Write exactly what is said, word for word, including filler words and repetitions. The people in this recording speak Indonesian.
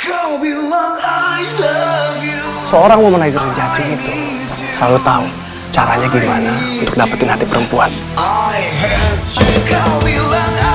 Seorang womanizer sejati itu selalu tahu caranya gimana untuk dapetin hati perempuan.